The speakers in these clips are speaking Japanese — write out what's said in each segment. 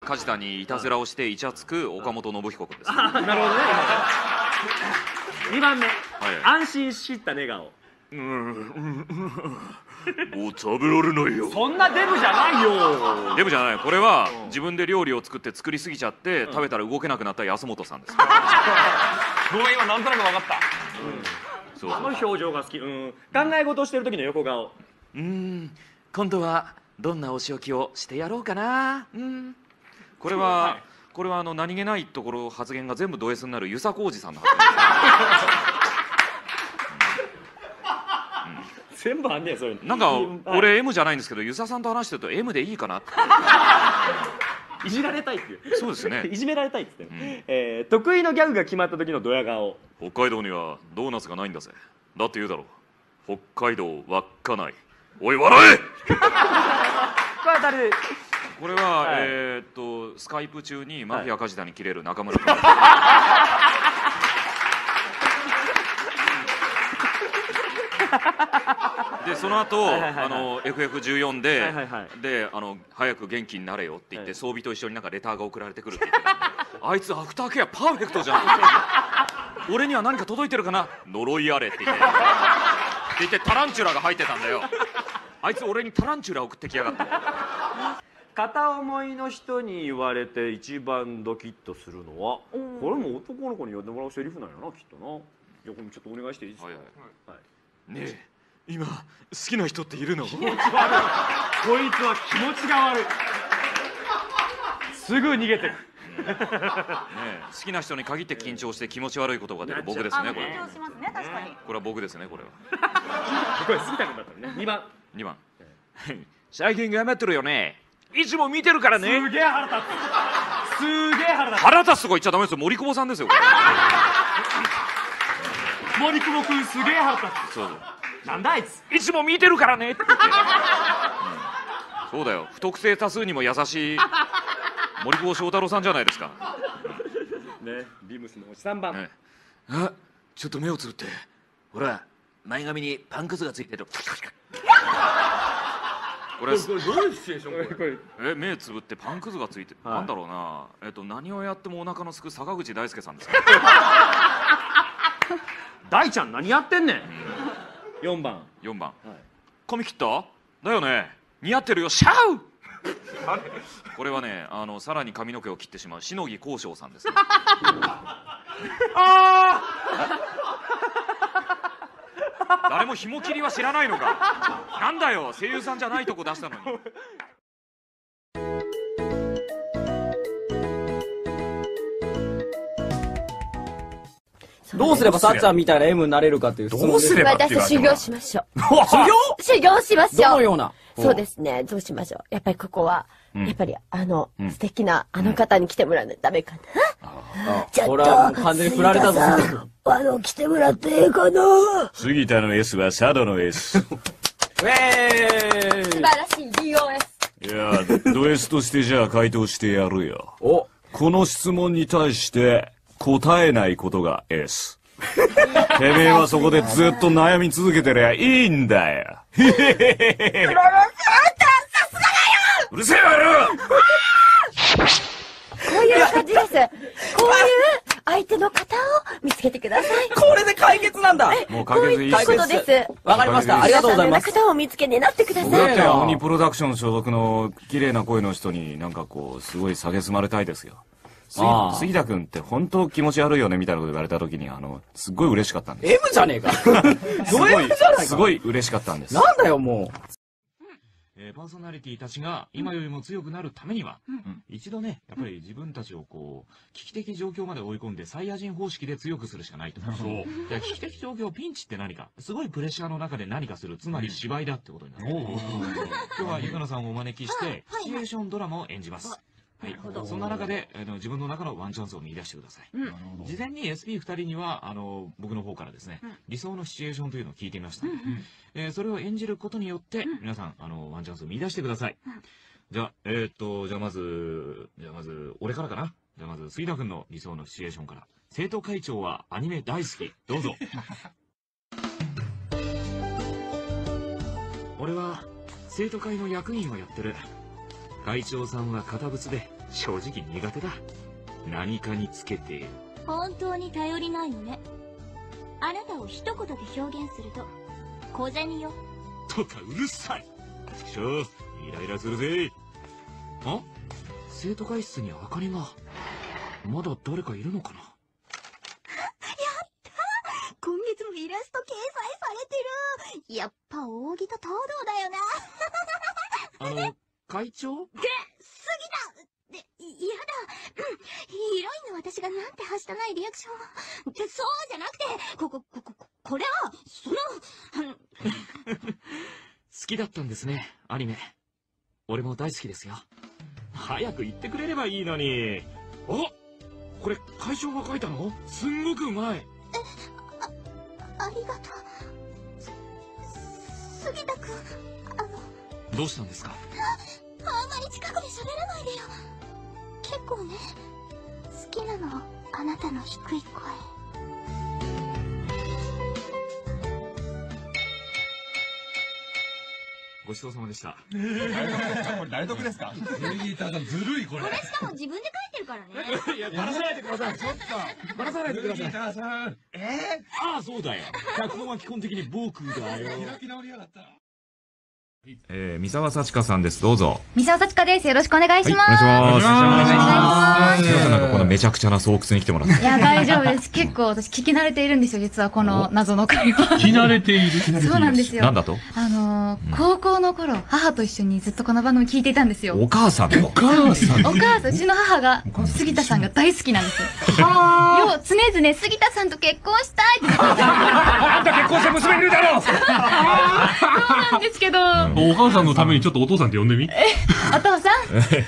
梶田にいたずらをしてイチャつく岡本信彦君です。 なるほどね。2番目、 はい、 安心しきった寝顔。 もう食べられないよ。 そんなデブじゃないよ。 デブじゃない。これは自分で料理を作って作りすぎちゃって食べたら動けなくなった安本さんです。 ごめん、今なんとなく分かった。 そうあの表情が好き。考え事をしてる時の横顔。 今度はどんなお仕置きをしてやろうかな。これは何気ないところ発言が全部ド S になる遊佐浩二さんの発言です。 全部あんねん、そういうの。 なんか俺 M じゃないんですけど遊佐さんと話してると M でいいかなって。 いじられたいっていう。 そうですね。 いじめられたいって言って、得意のギャグが決まった時のドヤ顔。 北海道にはドーナツがないんだぜ。だって言うだろう。北海道稚内。おい笑え。 これは誰？ これは、スカイプ中にマフィア梶田に切れる中村君。でその後FF14 で早く元気になれよって言って装備と一緒になんかレターが送られてくるって言ってあいつアフターケアパーフェクトじゃん。俺には何か届いてるかな。呪いあれって言ってタランチュラが入ってたんだよ。あいつ俺にタランチュラ送ってきやがった。 片思いの人に言われて一番ドキッとするのは、これも男の子に呼んでもらうセリフなんやな、きっとな。じゃあこれちょっとお願いしていいですか。 ねえ今好きな人っているの？ 気持ち悪い。こいつは気持ちが悪い。すぐ逃げてる。 好きな人に限って緊張して気持ち悪いことが出る僕ですね。これ緊張しますね、確かに。 これは僕ですね。これはこれ杉田君だったね。2番最近頑張ってるよね。いつも見てるからね。 すげえ腹立つ。すげえ腹立つ。 腹立つとか言っちゃダメですよ。森久保さんですよ。 森久保君すげえ腹立つ。 そうなんだあいつ。 いつも見てるからねって言って、そうだよ。不特定多数にも優しい森久保祥太郎さんじゃないですかね。ビームスの星3番、 あ、ちょっと目をつぶって。ほら前髪にパンくずがついてる。これどういうシチュエーションこれ。 目つぶってパンくずがついてる、なんだろうな。何をやってもお腹のすく坂口大輔さんですか。 大ちゃん何やってんねん。4番髪切っただよね。似合ってるよシャウ。これはねさらに髪の毛を切ってしまう篠木幸章さんですね。誰も紐切りは知らないのか。なんだよ声優さんじゃないとこ出したのに。 どうすればさっちゃんみたいな M になれるかっていう質問です。 私修行しましょう。 修行しましょう。 どのような。 そうですね。どうしましょう。やっぱりここは、やっぱり素敵な方に来てもらわないとダメかな。ちょっと、 これは完全に振られたぞ。 来てもらってええかな。 杉田の S は佐渡の S。 ウェーイ。 素晴らしい DOS。 いや、ド S としてじゃあ回答してやるよ。この質問に対して答えないことが S。てめえはそこでずっと悩み続けてりゃいいんだよ。うるせえわよ。 こういう感じです。こういう相手の方を見つけてください。 これで解決なんだ。 もう解決いいこういうことです。 わかりました。ありがとうございます。 方を見つけになってください。 だって鬼プロダクション所属の綺麗な声の人になんかこうすごい蔑まれたいですよ。杉田君って本当気持ち悪いよねみたいなこと言われた時にすっごい嬉しかったんです。 M じゃねえか。ド M じゃないか。 すごい嬉しかったんです。 なんだよもう。 パーソナリティたちが今よりも強くなるためには、一度ねやっぱり自分たちをこう危機的状況まで追い込んでサイヤ人方式で強くするしかないと。危機的状況ピンチって何かすごいプレッシャーの中で何かする、つまり芝居だってことになる。今日はゆかなさんをお招きしてシチュエーションドラマを演じます。はい、そんな中で自分の中のワンチャンスを見出してください。事前に SP2 人には僕の方からですね、理想のシチュエーションというのを聞いてみました。それを演じることによって皆さんワンチャンスを見出してください。じゃあまず俺からかな。じゃあまず杉田君の理想のシチュエーションから。生徒会長はアニメ大好き。どうぞ。俺は生徒会の役員をやってる。会長さんは堅物で正直苦手だ。何かにつけて。 本当に頼りないのね。あなたを一言で表現すると小銭よ。 とかうるさい。ちくしょう、イライラするぜ。あ、生徒会室にあかねが。まだ誰かいるのかな。やったー、今月もイラスト掲載されてる。やっぱ扇と東堂だよな。 会長？ 杉田で、やだ。ヒロインの私がなんてはしたないリアクション。そうじゃなくて、これは、 好きだったんですね、アニメ。俺も大好きですよ。早く言ってくれればいいのに。あ、これ会長が書いたの？すんごくうまい。 ありがとう。杉田くん、 どうしたんですか？ あんまり近くで喋らないでよ。結構ね、好きなの、あなたの低い声。 ごちそうさまでした。 これ誰得ですか？ネギーターさんずるいこれ。 これしかも自分で書いてるからね。 いや、バラさないでください。ちょっと。バラさないでください。 ネギーターさん。 ああ、そうだよ。脚本は基本的に僕だよ。 開き直りやがった。 三沢幸香さんです。どうぞ。 三沢幸香です。よろしくお願いします。 お願いします。 お願いします。 すいません、なんかこのめちゃくちゃな巣窟に来てもらって。 いや、大丈夫です。結構私聞き慣れているんですよ、実はこの謎の会話。 聞き慣れている？ そうなんですよ。 なんだと？ 高校の頃、母と一緒にずっとこの番組聞いていたんですよ。 お母さん？ お母さん、うちの母が、杉田さんが大好きなんですよ。常々、杉田さんと結婚したいって言ってたんですよ。 あんた結婚して娘いるだろう。 そうなんですけど。 お母さんのためにちょっとお父さんって呼んでみ。 お父さん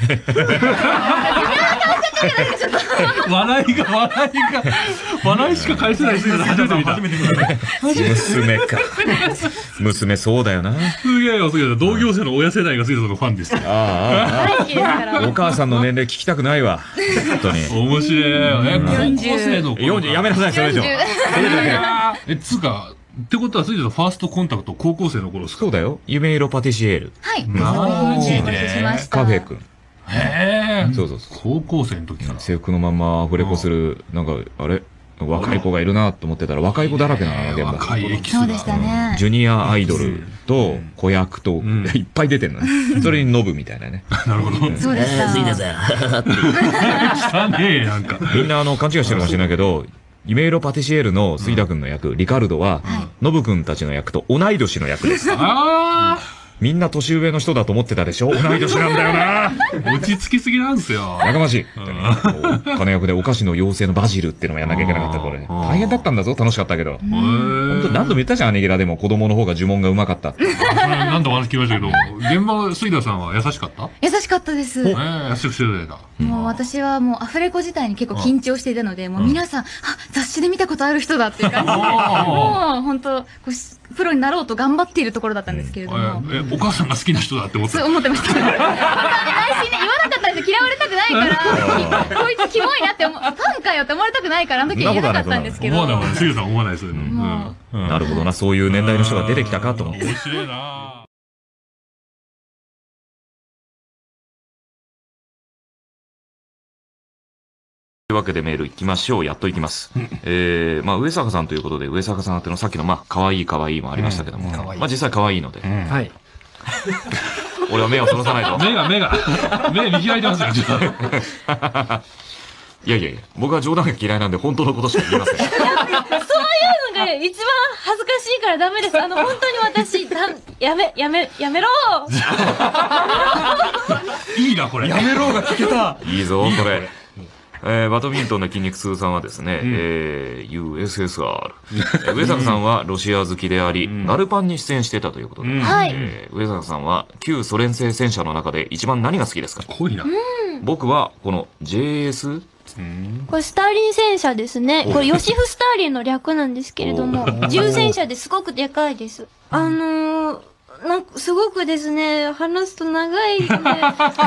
笑いしか返せない人が初めて見た。 娘か。娘そうだよな。 すげえよ、すげえ。同業生の親世代が杉田さんのファンです。 お母さんの年齢聞きたくないわ。本当に。 面白いよね。高校生の頃。 40、やめなさい、それ以上。 つうか、ってことは、杉田さんファーストコンタクト高校生の頃ですか？ そうだよ。夢色パティシエール。 はい。 マジでカフェ君。 へえ。 そうそう。 高校生の時から。 制服のままアフレコする、なんか、あれ若い子がいるなと思ってたら、若い子だらけなの、現場。 若いエキスが。 そうでしたね。 ジュニアアイドルと子役と、いっぱい出てんのね。それにノブみたいなね。 なるほど。 そうでした。 杉田さん。 汚ねえ、なんか。 みんな勘違いしてるかもしれないけど、夢色パティシエールの杉田くんの役、リカルドは、ノブくんたちの役と同い年の役です。みんな年上の人だと思ってたでしょ？同い年なんだよな。 落ち着きすぎなんですよ。 やかましい。金役でお菓子の妖精のバジルっていうのもやんなきゃいけなかった、これ。大変だったんだぞ、楽しかったけど。本当何度も言ったじゃん、アネギラでも子供の方が呪文がうまかったって。 何度も話聞きましたけど、現場、杉田さんは優しかった？ 優しかったです。 優しくしてるだ。 もう私はもうアフレコ自体に結構緊張していたので、もう皆さん、雑誌で見たことある人だっていう感じで、もう本当、プロになろうと頑張っているところだったんですけれども。 お母さんが好きな人だって思ってた。 そう思ってました。本当に内心ね、言わなかったんですよ。嫌われたくないから、こいつキモいなってファンかよって思われたくないから、あの時言えなかったんですけど。 思わない。杉田さん思わない、そういうの。 なるほどな、そういう年代の人が出てきたかと思って。 面白いな。 というわけでメール行きましょう。やっと行きます。上坂さんということで、上坂さんってのさっきの、可愛い可愛いもありましたけども、実際可愛いので。 はい。 俺は目をそらさないと。 目見開いてますよ、ちょっと。 いや、僕は冗談が嫌いなんで本当のことしか言いません。 そういうのが一番恥ずかしいからダメです。本当に私、やめろいいな、これ。 やめろが聞けた。 いいぞ、これ。バドミントンの筋肉痛さんはですね、USSR。上坂さんはロシア好きであり、ガルパンに出演していたということで、上坂さんは旧ソ連製戦車の中で一番何が好きですか？ 濃いな。 僕はこの JS？ これスターリン戦車ですね。これヨシフスターリンの略なんですけれども、重戦車ですごくでかいです。すごくですね、話すと長いんで、この普通歌の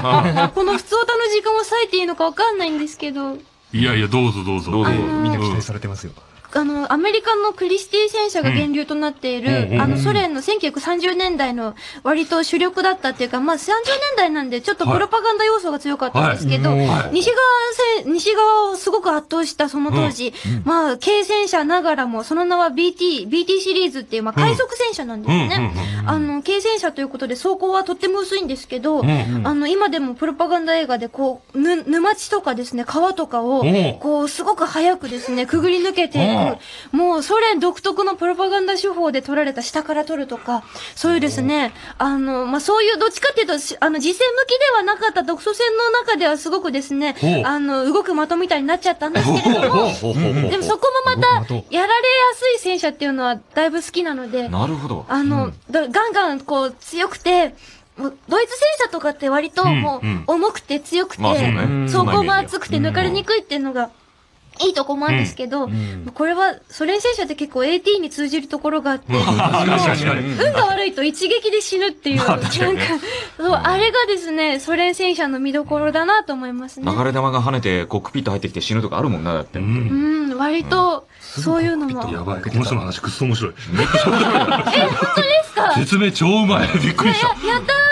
時間を割いていいのかわかんないんですけど。 いや、どうぞ。 みんな期待されてますよ。 アメリカのクリスティ戦車が源流となっている、ソ連の1930年代の割と主力だったっていうか、まあ30年代なんでちょっとプロパガンダ要素が強かったんですけど、西側をすごく圧倒したその当時、まあ軽戦車ながらも、その名は BT シリーズっていう、まあ快速戦車なんですね。軽戦車ということで走行はとっても薄いんですけど、今でもプロパガンダ映画でこう、沼地とかですね、川とかを、こう、すごく早くですね、くぐり抜けていく、もうソ連独特のプロパガンダ手法で撮られた下から撮るとか、そういうですね、まあ、そういうどっちかっていうと、実戦向きではなかった独ソ戦の中ではすごくですね、動く的みたいになっちゃったんですけれども、でもそこもまた、やられやすい戦車っていうのはだいぶ好きなので、 なるほど。 ガンガンこう強くて、ドイツ戦車とかって割ともう重くて強くて、走行も厚くて抜かれにくいっていうのが、いいとこもあるんですけど、これは、ソ連戦車って結構 AT に通じるところがあって、運が悪いと一撃で死ぬっていう、なんか、あれがですね、ソ連戦車の見どころだなと思いますね。 流れ弾が跳ねてコックピット入ってきて死ぬとかあるもんな、だって。 割と、そういうのも。 やばい、この人の話くっそ面白い。 本当ですか？ 説明超うまい。びっくりした。 やった